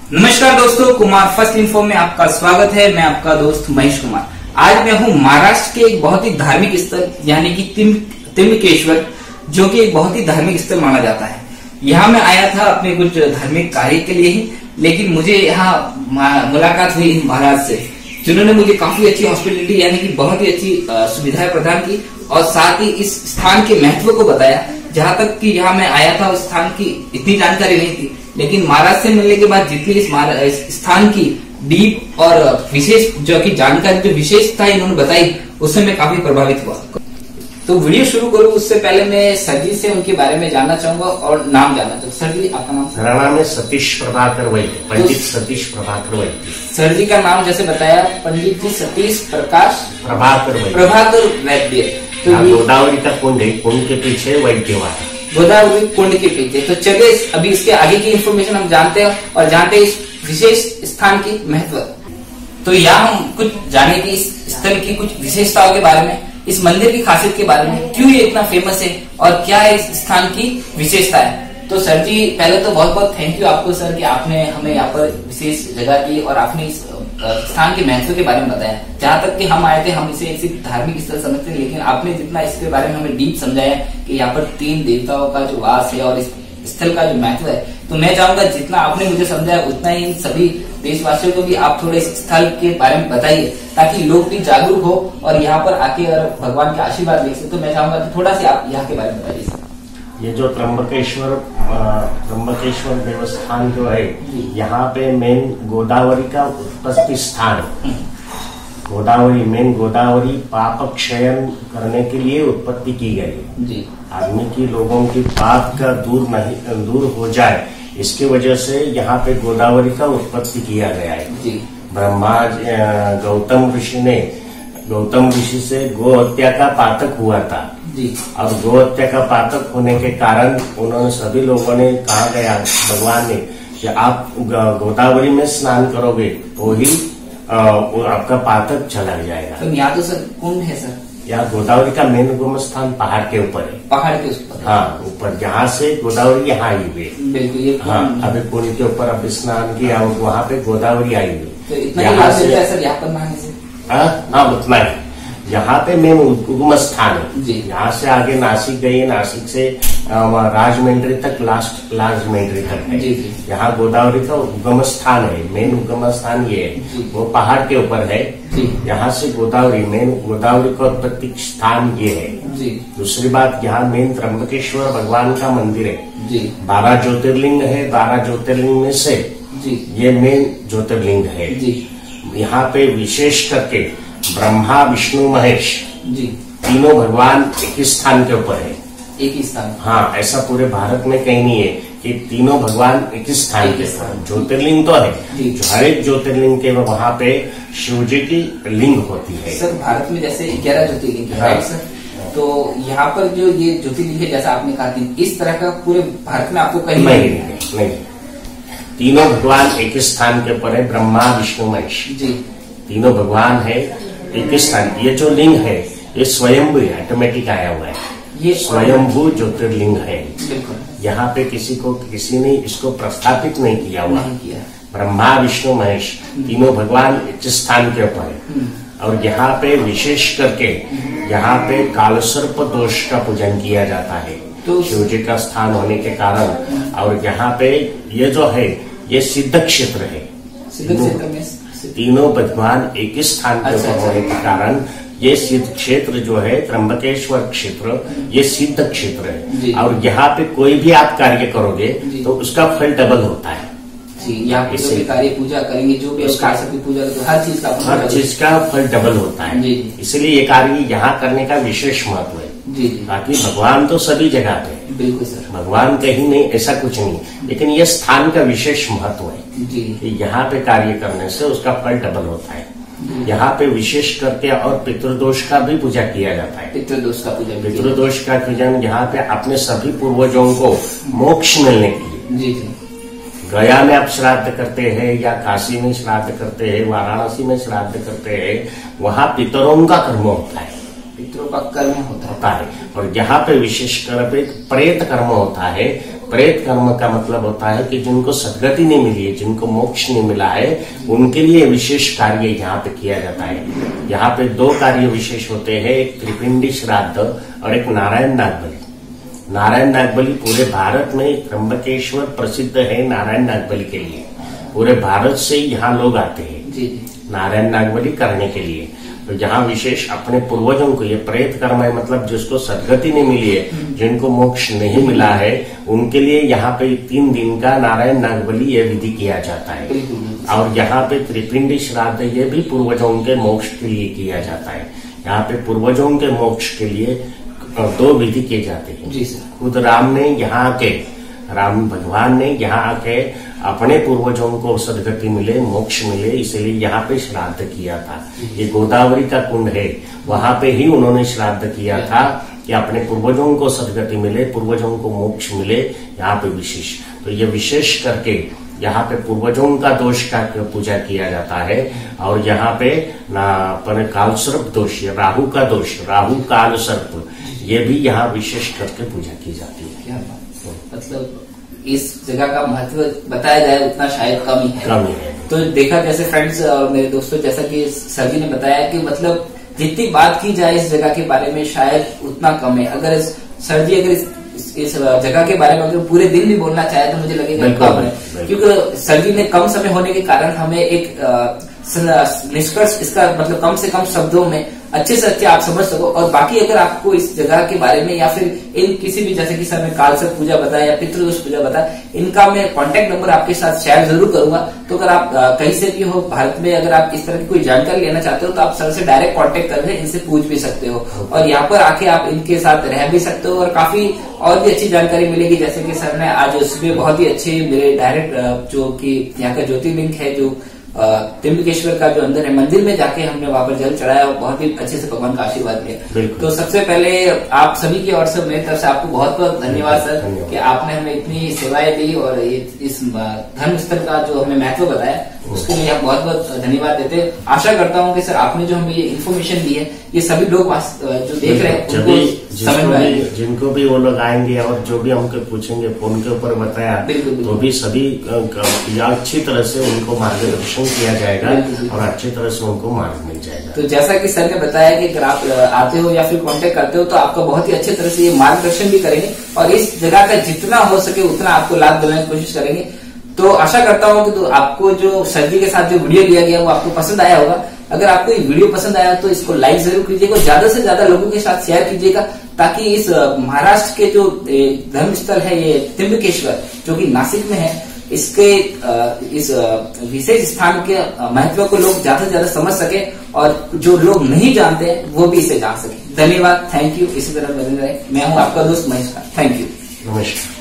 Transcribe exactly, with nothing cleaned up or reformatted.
नमस्कार दोस्तों, Kumar first info में आपका स्वागत है। मैं आपका दोस्त महेश कुमार। आज मैं हूँ महाराष्ट्र के एक बहुत ही धार्मिक स्थल यानी कि त्र्यंबकेश्वर, जो कि एक बहुत ही धार्मिक स्थल माना जाता है। यहाँ मैं आया था अपने कुछ धार्मिक कार्य के लिए ही, लेकिन मुझे यहाँ मुलाकात हुई महाराज से, जिन्होंने मुझे काफी अच्छी हॉस्पिटलिटी यानी कि बहुत ही अच्छी सुविधाएं प्रदान की और साथ ही इस स्थान के महत्व को बताया। जहाँ तक कि यहाँ मैं आया था उस स्थान की इतनी जानकारी नहीं थी, लेकिन महाराज से मिलने के बाद जितनी इस, इस स्थान की डीप और विशेष जो की जानकारी, जो विशेषता इन्होंने बताई, उससे मैं काफी प्रभावित हुआ। तो वीडियो शुरू करूं उससे पहले मैं सर जी से उनके बारे में जानना चाहूंगा और नाम जानना चाहूंगा। सर जी, आपका नाम? मेरा नाम है सतीश प्रभाकर वैद्य, पंडित तो, सतीश प्रभाकर वैद्य। सर जी का नाम जैसे बताया, पंडित जी सतीश प्रकाश प्रभाकर वैद्य। प्रभाकर वैद्य। तो गोदावरी का कुंड है, कुंड के पीछे वैद्यवाड़, गोदावरी कुंड के पीछे। तो चलिए अभी इसके आगे की इन्फॉर्मेशन हम जानते हैं और जानते हैं इस विशेष स्थान की महत्व। तो यहाँ हम कुछ जाने की इस स्थल की कुछ विशेषताओं के बारे में, इस मंदिर की खासियत के बारे में, क्यों ये इतना फेमस है और क्या है इस स्थान की विशेषता है। तो सर जी, पहले तो बहुत बहुत थैंक यू आपको सर कि आपने हमें यहाँ पर विशेष जगह दी और आपने इस स्थान के महत्व के बारे में बताया। जहाँ तक कि हम आए थे, हम इसे एक सिर्फ धार्मिक स्थल समझते हैं, लेकिन आपने जितना इसके बारे में हमें डीप समझाया कि यहाँ पर तीन देवताओं का जो वास है और इस स्थल का जो महत्व है, तो मैं चाहूंगा जितना आपने मुझे समझाया उतना ही सभी देशवासियों को भी आप थोड़े इस स्थल के बारे में बताइए, ताकि लोग भी जागरूक हो और यहाँ पर आके अगर भगवान के आशीर्वाद ले सके। तो मैं चाहूंगा कि थोड़ा सा आप यहाँ के बारे में बताइए। ये जो त्र्यंबकेश्वर त्र्यंबकेश्वर देवस्थान जो है, यहाँ पे मेन गोदावरी का उत्पत्ति स्थान है। गोदावरी मेन गोदावरी पाप क्षयन करने के लिए उत्पत्ति की गई है। आदमी की लोगों की पाप का दूर नहीं दूर हो जाए, इसकी वजह से यहाँ पे गोदावरी का उत्पत्ति किया गया है। ब्रह्मा गौतम ऋषि ने गौतम ऋषि से गो हत्या का पातक हुआ था जी। और गो हत्या का पातक होने के कारण उन्होंने सभी लोगों ने कहा गया भगवान ने कि आप गोदावरी में स्नान करोगे तो ही आ, आपका पातक चला जाएगा। तो यहाँ तो सर कुंड है सर? यहाँ गोदावरी का मेन उगम स्थान पहाड़ के ऊपर है। पहाड़ के ऊपर? हाँ, ऊपर जहाँ से गोदावरी यहाँ आई हुई। बिल्कुल। हाँ, अभी कुंड के ऊपर अभी स्नान किया, वहाँ पे गोदावरी आई हुई। तो इतना यहाँ से सर यहाँ पर नहाने से? हाँ, उतना ही। यहाँ पे मेन उगम स्थान है। यहाँ से आगे नासिक गई, नासिक से राजमंड्री तक, लास्ट राजमंड्री तक है। यहाँ गोदावरी का उगम स्थान है, मेन उगम स्थान ये है, वो पहाड़ के ऊपर है। यहाँ से गोदावरी मेन गोदावरी का उत्पत्ति स्थान ये है। दूसरी बात, यहाँ मेन त्र्यंबकेश्वर भगवान का मंदिर है। बारह ज्योतिर्लिंग है, बारह ज्योतिर्लिंग में से ये मेन ज्योतिर्लिंग है। यहाँ पे विशेष करके ब्रह्मा विष्णु महेश जी तीनों भगवान एक ही स्थान के ऊपर है। एक ही स्थान? हाँ, ऐसा पूरे भारत में कहीं नहीं है कि तीनों भगवान एक ही स्थान के ऊपर। ज्योतिर्लिंग तो है, जो हर एक ज्योतिर्लिंग के वहाँ पे शिव जी की लिंग होती है। सर, भारत में जैसे ग्यारह ज्योतिर्लिंग है, राइट सर? तो यहाँ पर जो ये ज्योतिर्लिंग है, जैसा आपने कहा थी, इस तरह का पूरे भारत में आपको कहीं नहीं नहीं तीनों भगवान एक ही स्थान के ऊपर है। ब्रह्मा विष्णु महेश जी तीनों भगवान है एक स्थान। ये जो लिंग है ये स्वयंभू है, ऑटोमेटिक आया हुआ है। ये स्वयंभू ज्योतिर्लिंग है। यहाँ पे किसी को किसी ने इसको प्रस्थापित नहीं किया हुआ। ब्रह्मा विष्णु महेश तीनों भगवान एक स्थान के ऊपर है। और यहाँ पे विशेष करके यहाँ पे कालसर्प दोष का पूजन किया जाता है, तो शिव जी का स्थान होने के कारण। और यहाँ पे ये जो है ये सिद्ध क्षेत्र है। सिद्ध क्षेत्र में तीनों भगवान एक ही स्थान के ऊपर होने के कारण ये सिद्ध क्षेत्र जो है त्र्यंबकेश्वर क्षेत्र, ये सिद्ध क्षेत्र है। और यहाँ पे कोई भी आप कार्य करोगे तो उसका फल डबल होता है। यहाँ पे जो भी कार्य पूजा करेंगे, जो भी उसका पूजा करेंगे, हर चीज का हर चीज का फल डबल होता है। इसलिए ये कार्य यहाँ करने का विशेष महत्व है। बाकी भगवान तो सभी जगह पे है। बिल्कुल सर, भगवान कहीं नहीं, ऐसा कुछ नहीं, लेकिन ये स्थान का विशेष महत्व है कि यहाँ पे कार्य करने से उसका फल डबल होता है। यहाँ पे विशेष करके और पितृदोष का भी पूजा किया जाता है। पितृदोष का पूजन पितृदोष का पूजन यहाँ पे अपने सभी पूर्वजों को मोक्ष मिलने के लिए। गया में आप श्राद्ध करते हैं या काशी में श्राद्ध करते हैं, वाराणसी में श्राद्ध करते हैं, वहाँ पितरों का कर्म होता है। पितरों का कर्म होता है और यहाँ पे विशेष कर प्रेत कर्म होता है। प्रेत कर्म का मतलब होता है कि जिनको सदगति नहीं मिली है, जिनको मोक्ष नहीं मिला है, उनके लिए विशेष कार्य यहाँ पे किया जाता है। यहाँ पे दो कार्य विशेष होते हैं, एक त्रिपिंडी श्राद्ध और एक नारायण नागबली। नारायण नागबली पूरे भारत में त्र्यंबकेश्वर प्रसिद्ध है नारायण नागबली के लिए। पूरे भारत से यहाँ लोग आते हैं जी जी नारायण नागबली करने के लिए। तो जहाँ विशेष अपने पूर्वजों को, ये प्रेत कर्म है मतलब जिसको सदगति नहीं मिली है, जिनको मोक्ष नहीं मिला है, उनके लिए यहाँ पे तीन दिन का नारायण नागबली ये विधि किया जाता है। और यहाँ पे त्रिपिंडी श्राद्ध ये भी पूर्वजों के मोक्ष के लिए किया जाता है। यहाँ पे पूर्वजों के मोक्ष के लिए दो विधि किए जाते हैं। जी सर। खुद राम ने यहाँ के राम भगवान ने यहाँ आके अपने पूर्वजों को सदगति मिले, मोक्ष मिले, इसलिए यहाँ पे श्राद्ध किया था। ये गोदावरी का कुंड है, वहां पे ही उन्होंने श्राद्ध किया था कि अपने पूर्वजों को सदगति मिले, पूर्वजों को मोक्ष मिले। यहाँ पे विशेष, तो ये विशेष करके यहाँ पे पूर्वजों का दोष का पूजा किया जाता है। और यहाँ पे ना अपने काल सर्प दोष, राहु का दोष, राहु काल सर्प, ये भी यहाँ विशेष करके पूजा की जाती है। क्या बात, मतलब इस जगह का महत्व बताया जाए उतना शायद कम ही है। कम ही है। तो देखा जैसे फ्रेंड्स और मेरे दोस्तों, जैसा कि सर जी ने बताया कि मतलब जितनी बात की जाए इस जगह के बारे में शायद उतना कम है। अगर सर जी अगर इस, इस, इस जगह के बारे में अगर पूरे दिन भी बोलना चाहे तो मुझे लगेगा कम है, क्योंकि सर जी ने कम समय होने के कारण हमें एक निष्कर्ष इसका मतलब कम से कम शब्दों में अच्छे से अच्छे आप समझ सको। और बाकी अगर आपको इस जगह के बारे में या फिर इन किसी भी, जैसे कि सर ने कालसर्प पूजा बताया या पितृदोष पूजा बताया, इनका मैं कांटेक्ट नंबर आपके साथ शेयर जरूर करूंगा। तो अगर आप कहीं से भी हो भारत में, अगर आप इस तरह की कोई जानकारी लेना चाहते हो तो आप सर से डायरेक्ट कांटेक्ट करके इनसे पूछ भी सकते हो और यहाँ पर आके आप इनके साथ रह भी सकते हो और काफी और भी अच्छी जानकारी मिलेगी। जैसे कि सर ने आज सुबह बहुत ही अच्छे मेरे डायरेक्ट जो कि यहाँ का ज्योतिर्लिंग है, जो त्र्यंबकेश्वर का जो अंदर है मंदिर में जाके हमने वहां पर जल चढ़ाया और बहुत ही अच्छे से भगवान का आशीर्वाद लिया। तो सबसे पहले आप सभी की ओर से मेरी तरफ से आपको बहुत बहुत धन्यवाद सर कि आपने हमें इतनी सेवाएं दी और ये इस धर्म स्थल का जो हमें महत्व बताया उसके लिए आप बहुत बहुत धन्यवाद देते। आशा करता हूँ कि सर आपने जो हमें ये इन्फॉर्मेशन दी है ये सभी लोग जो देख रहे हैं उनको समझ में आएगी। जिनको भी वो लोग आएंगे और जो भी हमको पूछेंगे फोन के ऊपर बताया तो भी सभी अच्छी तरह से उनको मार्गदर्शन किया जाएगा और अच्छी तरह से उनको मार्ग मिल जाएगा। तो जैसा कि सर ने बताया कि अगर आप आते हो या फिर कांटेक्ट करते हो तो आपका बहुत ही अच्छे तरह से ये मार्गदर्शन भी करेंगे और इस जगह का जितना हो सके उतना आपको लाभ दिलाने की कोशिश करेंगे। तो आशा करता हूँ कि तो आपको जो सर जी के साथ जो वीडियो लिया गया वो आपको पसंद आया होगा। अगर आपको ये वीडियो पसंद आया तो इसको लाइक जरूर कीजिएगा, ज्यादा से ज्यादा लोगों के साथ शेयर कीजिएगा ताकि इस महाराष्ट्र के जो धर्म स्थल है ये त्र्यंबकेश्वर जो कि नासिक में है, इसके इस विशेष स्थान के महत्व को लोग ज्यादा से ज्यादा समझ सके और जो लोग नहीं जानते वो भी इसे जान सके। धन्यवाद, थैंक यू। इसी तरह बने रहे। मैं हूँ आपका दोस्त महेश। थैंक यू, नमस्कार।